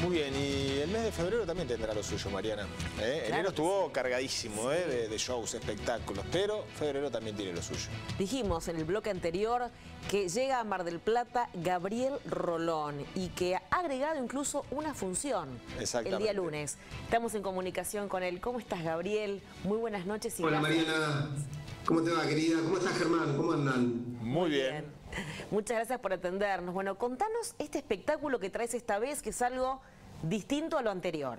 Muy bien, y el mes de febrero también tendrá lo suyo, Mariana. Claro, enero estuvo sí. cargadísimo de shows, espectáculos, pero febrero también tiene lo suyo. Dijimos en el bloque anterior que llega a Mar del Plata Gabriel Rolón y que ha agregado incluso una función el día lunes. Estamos en comunicación con él. ¿Cómo estás, Gabriel? Muy buenas noches. Y hola, gracias. Mariana. ¿Cómo te va, querida? ¿Cómo estás, Germán? ¿Cómo andan? Muy bien. Muchas gracias por atendernos. Bueno, contanos este espectáculo que traes esta vez, que es algo distinto a lo anterior.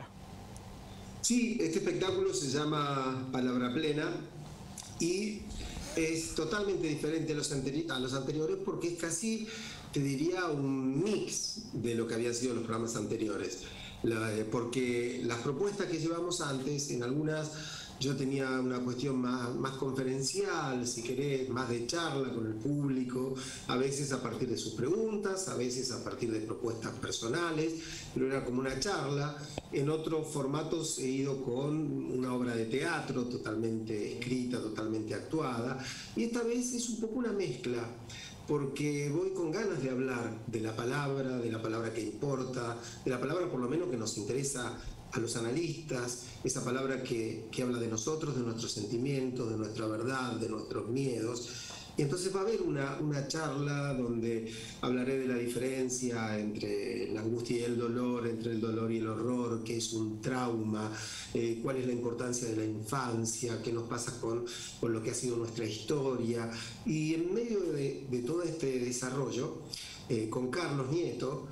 Sí, este espectáculo se llama Palabra Plena y es totalmente diferente a los anteriores porque es casi, te diría, un mix de lo que habían sido los programas anteriores. Porque las propuestas que llevamos antes, en algunas yo tenía una cuestión más conferencial, si querés, más de charla con el público, a veces a partir de sus preguntas, a veces a partir de propuestas personales, pero era como una charla. En otros formatos he ido con una obra de teatro totalmente escrita, totalmente actuada, y esta vez es un poco una mezcla, porque voy con ganas de hablar de la palabra que importa, de la palabra por lo menos que nos interesa a los analistas, esa palabra que habla de nosotros, de nuestros sentimientos, de nuestra verdad, de nuestros miedos. Y entonces va a haber una charla donde hablaré de la diferencia entre la angustia y el dolor, entre el dolor y el horror, qué es un trauma, cuál es la importancia de la infancia, qué nos pasa con lo que ha sido nuestra historia. Y en medio de todo este desarrollo, con Carlos Nieto,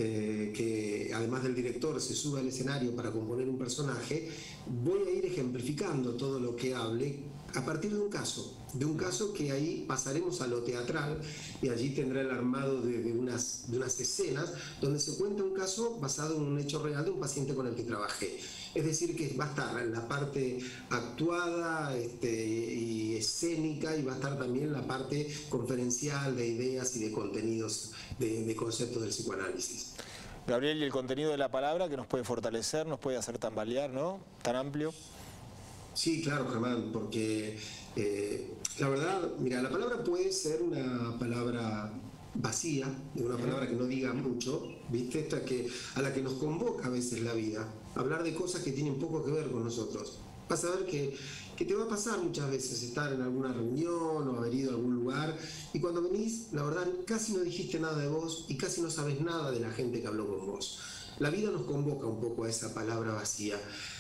que además del director se sube al escenario para componer un personaje, voy a ir ejemplificando todo lo que hable a partir de un caso que ahí pasaremos a lo teatral y allí tendrá el armado de unas escenas donde se cuenta un caso basado en un hecho real de un paciente con el que trabajé. Es decir, que va a estar en la parte actuada y escénica, y va a estar también la parte conferencial de ideas y de contenidos, de conceptos del psicoanálisis. Gabriel, y el contenido de la palabra que nos puede fortalecer, nos puede hacer tambalear, ¿no? Tan amplio. Sí, claro, Germán, porque la verdad, mira, la palabra puede ser una palabra vacía, una palabra que no diga mucho, ¿viste? A la que nos convoca a veces la vida, hablar de cosas que tienen poco que ver con nosotros. Vas a ver que te va a pasar muchas veces estar en alguna reunión o haber ido a algún lugar y cuando venís, la verdad, casi no dijiste nada de vos y casi no sabes nada de la gente que habló con vos. La vida nos convoca un poco a esa palabra vacía.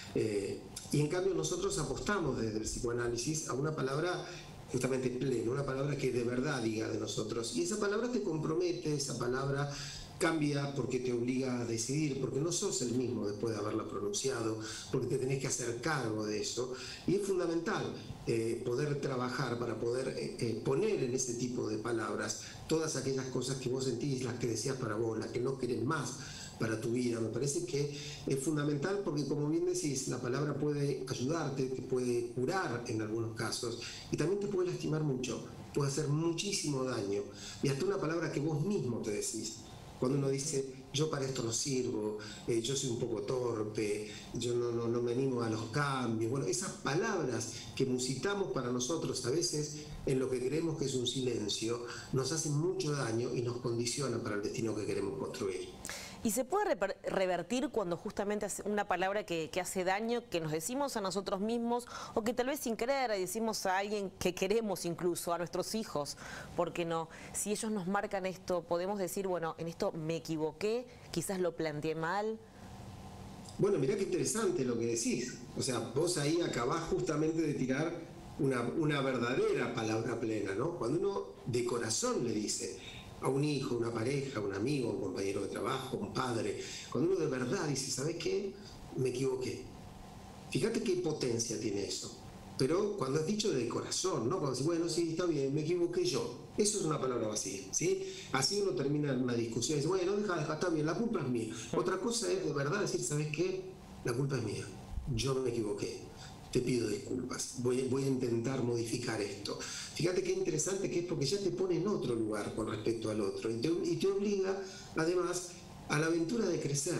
Y en cambio nosotros apostamos desde el psicoanálisis a una palabra justamente plena, una palabra que de verdad diga de nosotros. Y esa palabra te compromete, esa palabra cambia porque te obliga a decidir, porque no sos el mismo después de haberla pronunciado, porque te tenés que hacer cargo de eso. Y es fundamental poder trabajar para poder poner en ese tipo de palabras todas aquellas cosas que vos sentís, las que deseas para vos, las que no querés más para tu vida. Me parece que es fundamental porque, como bien decís, la palabra puede ayudarte, te puede curar en algunos casos y también te puede lastimar mucho, puede hacer muchísimo daño, y hasta una palabra que vos mismo te decís. Cuando uno dice, yo para esto no sirvo, yo soy un poco torpe, yo no me animo a los cambios. Bueno, esas palabras que musitamos para nosotros a veces en lo que creemos que es un silencio, nos hacen mucho daño y nos condicionan para el destino que queremos construir. ¿Y se puede revertir cuando justamente una palabra que hace daño, que nos decimos a nosotros mismos o que tal vez sin querer decimos a alguien que queremos, incluso a nuestros hijos? ¿Por qué no? Si ellos nos marcan esto, podemos decir, bueno, en esto me equivoqué, quizás lo planteé mal. Bueno, mirá qué interesante lo que decís. O sea, vos ahí acabás justamente de tirar una verdadera palabra plena, ¿no? Cuando uno de corazón le dice a un hijo, una pareja, un amigo, un compañero de trabajo, un padre, cuando uno de verdad dice, ¿sabes qué? Me equivoqué. Fíjate qué potencia tiene eso. Pero cuando has dicho de corazón, ¿no? Cuando dices, bueno, sí, está bien, me equivoqué yo. Eso es una palabra vacía, ¿sí? Así uno termina en una discusión y dice, bueno, deja, está bien, la culpa es mía. Otra cosa es de verdad decir, ¿sabes qué? La culpa es mía. Yo me equivoqué. Te pido disculpas, voy a intentar modificar esto. Fíjate qué interesante que es, porque ya te pone en otro lugar con respecto al otro y te obliga además a la aventura de crecer,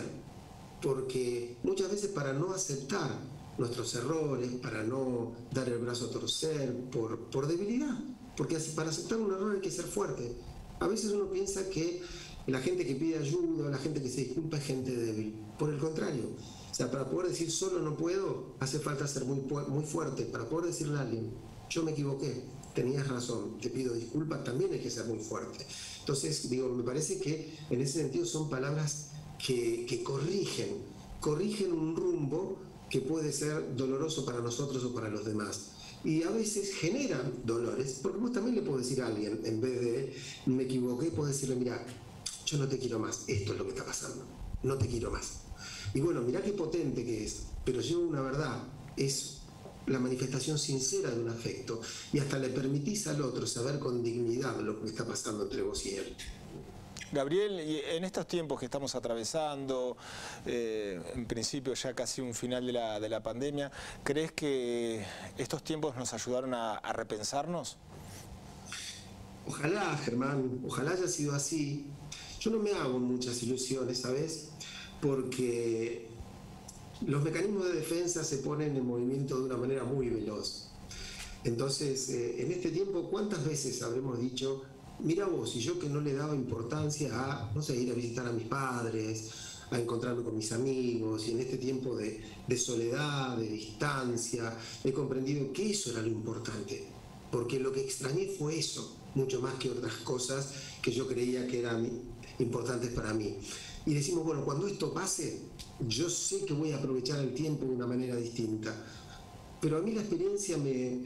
porque muchas veces para no aceptar nuestros errores, para no dar el brazo a torcer por debilidad, porque para aceptar un error hay que ser fuerte. A veces uno piensa que la gente que pide ayuda o la gente que se disculpa es gente débil. Por el contrario, o sea, para poder decir solo no puedo, hace falta ser muy fuerte. Para poder decirle a alguien, yo me equivoqué, tenías razón, te pido disculpas, también hay que ser muy fuerte. Entonces, digo, me parece que en ese sentido son palabras que corrigen un rumbo que puede ser doloroso para nosotros o para los demás. Y a veces generan dolores, porque vos también le podés decir a alguien, en vez de me equivoqué, podés decirle, mira, yo no te quiero más, esto es lo que está pasando, no te quiero más. Y bueno, mirá qué potente que es, pero yo una verdad, es la manifestación sincera de un afecto, y hasta le permitís al otro saber con dignidad lo que está pasando entre vos y él. Gabriel, y en estos tiempos que estamos atravesando, en principio ya casi un final de la pandemia, ¿crees que estos tiempos nos ayudaron a repensarnos? Ojalá, Germán, ojalá haya sido así. Yo no me hago muchas ilusiones, ¿sabes? Porque los mecanismos de defensa se ponen en movimiento de una manera muy veloz. Entonces, en este tiempo, ¿cuántas veces habremos dicho, mira vos, y yo que no le daba importancia a, no sé, ir a visitar a mis padres, a encontrarme con mis amigos, y en este tiempo de soledad, de distancia, he comprendido que eso era lo importante, porque lo que extrañé fue eso, mucho más que otras cosas que yo creía que eran importantes para mí. Y decimos, bueno, cuando esto pase, yo sé que voy a aprovechar el tiempo de una manera distinta. Pero a mí la experiencia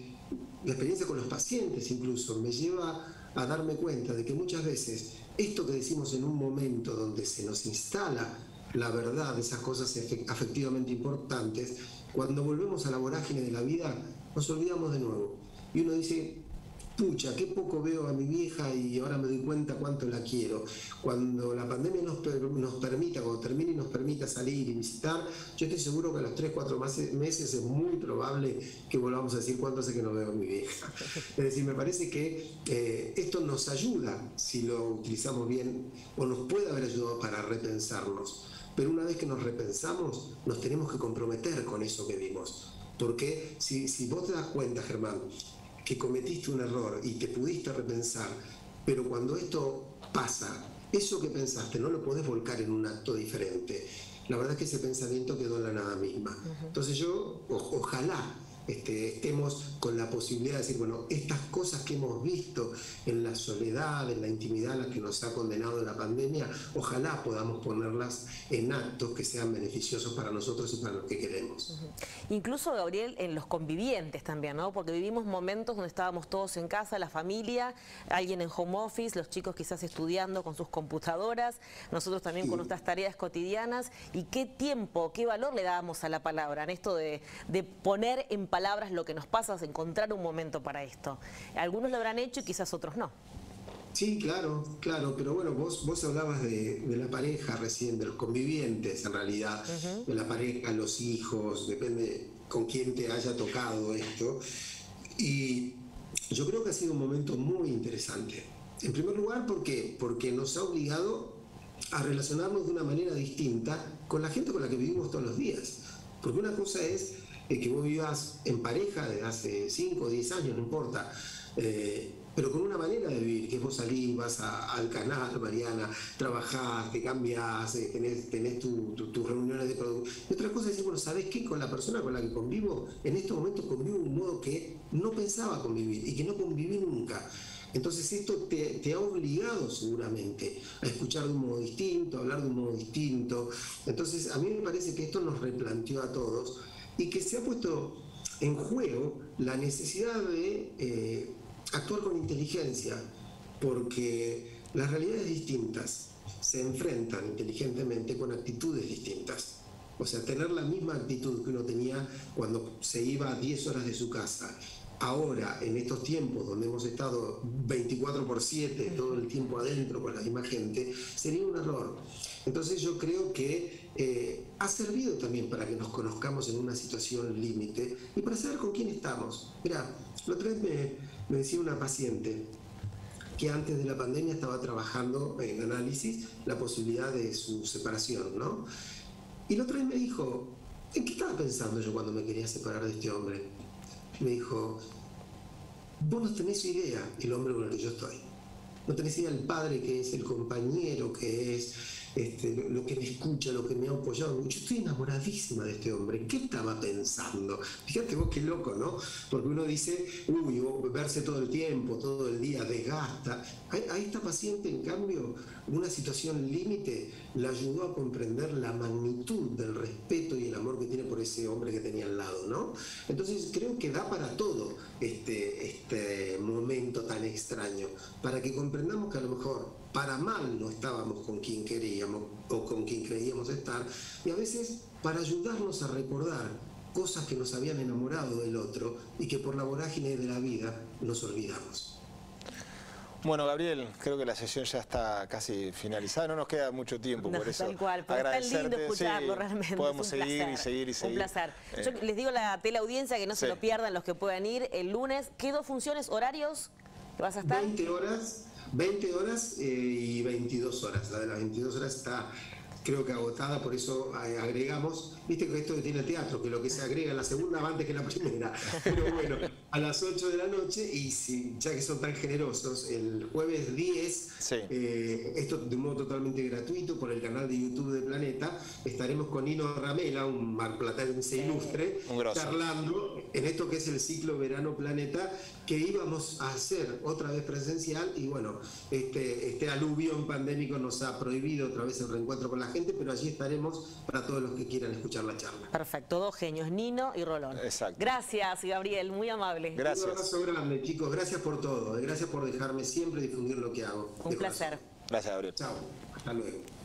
con los pacientes incluso, me lleva a darme cuenta de que muchas veces esto que decimos en un momento donde se nos instala la verdad de esas cosas afectivamente importantes, cuando volvemos a la vorágine de la vida, nos olvidamos de nuevo. Y uno dice, pucha, qué poco veo a mi vieja y ahora me doy cuenta cuánto la quiero. Cuando la pandemia nos permita, cuando termine y nos permita salir y visitar, yo estoy seguro que a los 3-4 meses es muy probable que volvamos a decir cuánto hace que no veo a mi vieja. Es decir, me parece que esto nos ayuda, si lo utilizamos bien, o nos puede haber ayudado para repensarnos. Pero una vez que nos repensamos, nos tenemos que comprometer con eso que vimos. Porque si vos te das cuenta, Germán, que cometiste un error y te pudiste repensar, pero cuando esto pasa, eso que pensaste no lo podés volcar en un acto diferente. La verdad es que ese pensamiento quedó en la nada misma. Entonces yo, ojalá estemos con la posibilidad de decir, bueno, estas cosas que hemos visto en la soledad, en la intimidad a la que nos ha condenado la pandemia, ojalá podamos ponerlas en actos que sean beneficiosos para nosotros y para los que queremos. Incluso, Gabriel, en los convivientes también, ¿no? Porque vivimos momentos donde estábamos todos en casa, la familia, alguien en home office, los chicos quizás estudiando con sus computadoras, nosotros también con nuestras tareas cotidianas. ¿Y qué tiempo, qué valor le dábamos a la palabra en esto de poner en palabras lo que nos pasa, de encontrar un momento para esto? Algunos lo habrán hecho y quizás otros no. Sí, claro, pero bueno, vos hablabas de la pareja recién, de los convivientes en realidad, de la pareja, los hijos, depende con quién te haya tocado esto. Y yo creo que ha sido un momento muy interesante. En primer lugar, ¿por qué? Porque nos ha obligado a relacionarnos de una manera distinta con la gente con la que vivimos todos los días. Porque una cosa es que vos vivas en pareja desde hace 5 o 10 años, no importa, pero con una manera de vivir, que vos salís, vas al canal, Mariana, trabajás, te cambiás, tenés tus reuniones de producción. Y otra cosa es decir, bueno, ¿sabés qué? Con la persona con la que convivo, en estos momentos convivo de un modo que no pensaba convivir y que no conviví nunca. Entonces esto te ha obligado seguramente a escuchar de un modo distinto, a hablar de un modo distinto. Entonces a mí me parece que esto nos replanteó a todos y que se ha puesto en juego la necesidad de actuar con inteligencia, porque las realidades distintas se enfrentan inteligentemente con actitudes distintas. O sea, tener la misma actitud que uno tenía cuando se iba a 10 horas de su casa, ahora, en estos tiempos donde hemos estado 24/7, todo el tiempo adentro con la misma gente, sería un error. Entonces yo creo que ha servido también para que nos conozcamos en una situación límite y para saber con quién estamos. Mirá, la otra vez me decía una paciente que antes de la pandemia estaba trabajando en análisis la posibilidad de su separación, ¿no? Y la otra vez me dijo, ¿en qué estaba pensando yo cuando me quería separar de este hombre? Me dijo, vos no tenés idea el hombre con el que yo estoy. no tenés idea del padre que es, el compañero que es, lo que me escucha, lo que me ha apoyado. Yo estoy enamoradísima de este hombre. ¿Qué estaba pensando? Fíjate vos qué loco, ¿no? Porque uno dice, uy, verse todo el tiempo, todo el día, desgasta. A esta paciente, en cambio, una situación límite la ayudó a comprender la magnitud del respeto y el amor que tiene por ese hombre que tenía al lado, ¿no? Entonces creo que da para todo este momento tan extraño, para que comprendamos que a lo mejor para mal no estábamos con quien queríamos o con quien creíamos estar, y a veces para ayudarnos a recordar cosas que nos habían enamorado del otro y que por la vorágine de la vida nos olvidamos. Bueno, Gabriel, creo que la sesión ya está casi finalizada, no nos queda mucho tiempo, por eso tal cual, pero es tan lindo escucharlo, sí, realmente. Podemos es un seguir placer, y seguir y seguir. Un placer. Yo les digo a la teleaudiencia que no se lo pierdan los que puedan ir el lunes. ¿Qué 2 funciones, horarios que vas a estar? 20 horas y 22 horas. La de las 22 horas está, creo que agotada, por eso agregamos, viste que esto que tiene el teatro, que lo que se agrega en la segunda va antes que en la primera, pero bueno, a las 8 de la noche, y ya que son tan generosos, el jueves 10, esto de un modo totalmente gratuito, por el canal de YouTube de Planeta, estaremos con Nino Ramela, un marplatense ilustre, charlando en esto que es el ciclo Verano Planeta, que íbamos a hacer otra vez presencial, y bueno, este aluvión pandémico nos ha prohibido otra vez el reencuentro con la gente, pero allí estaremos para todos los que quieran escuchar la charla. Perfecto, 2 genios, Nino y Rolón. Exacto. Gracias, Gabriel, muy amable. Gracias. Un abrazo grande, chicos. Gracias por todo. Gracias por dejarme siempre difundir lo que hago. Un placer. Gracias, Gabriel. Chao. Hasta luego.